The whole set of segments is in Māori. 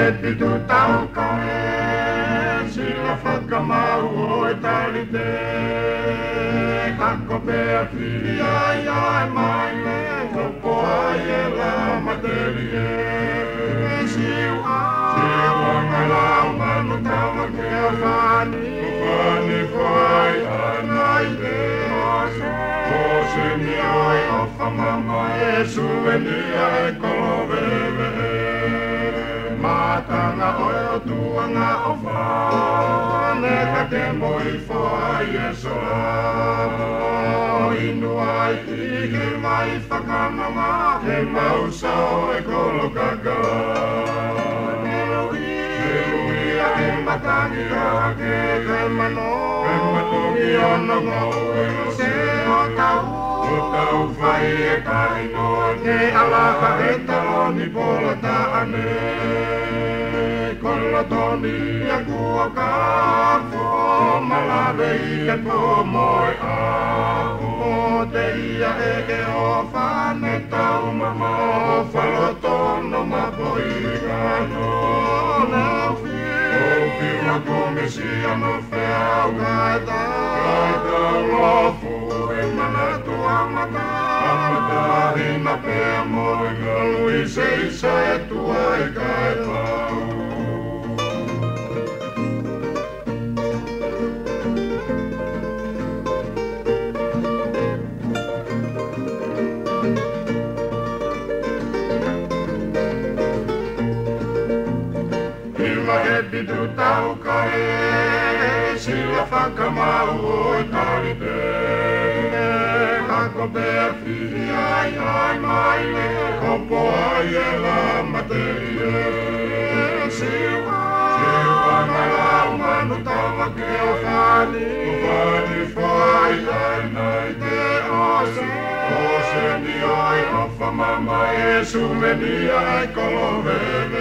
heti tu taukae, sillä whakamau o e talite. Kako pea whia ia e maile, kopo ai e la materie. Siua ngai lau manu tawa ke a whani whai anai te o se ni oi o whamama e suenia e kolowewe. Matanga oi o tuanga o whane ka te moi whai e sola. Inu ai i ke mai whakamama ke mausao e kolo kakala. Ke matangi a ke matungi ono ngau e se o tau whai e kaino ne alaka e taloni pola taane. Kolla toni a kua kafu malawe i e po moi a o te ia e ke o whane tau mama o whalotono mapo i kano. Pila kumisi ano wheau kaita lofu e mana tua mata hina pea moi galui seisa e tua e kaitau. Heti tu taukae, sillä whakamau o e talite. Kako pea whia ia maile, kopo ai e la materie. Siua ngai lau manu tawa ke o whani whai anai te ose ni oi o whamama e sumenia e kolowewe.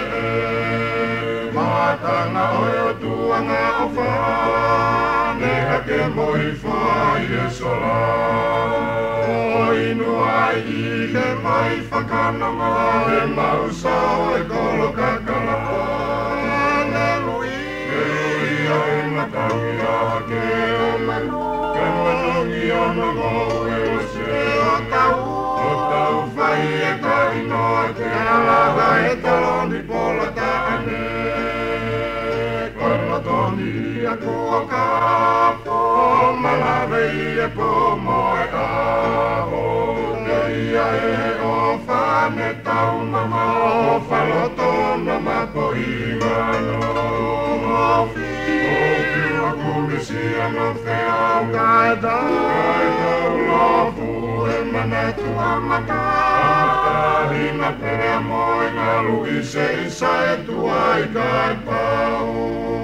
Matanga oi o tuanga o whane ka ke moi whai e sola. O inu ai i ke mai whakanama e mausao e kolo kakala. Ne lui a e matangi a ke manungi ono ngau e o se o tau whai e kaino te alaka e taloni pola taane. Toni a kua kapo malawe i e po moe a o te ia e o whane tau mama o whalotono mapo i ngano. O pila kumisi ano wheau kaitau lofu e mana tua mata hina pea moe ngalu i seisa e tua i kaipau.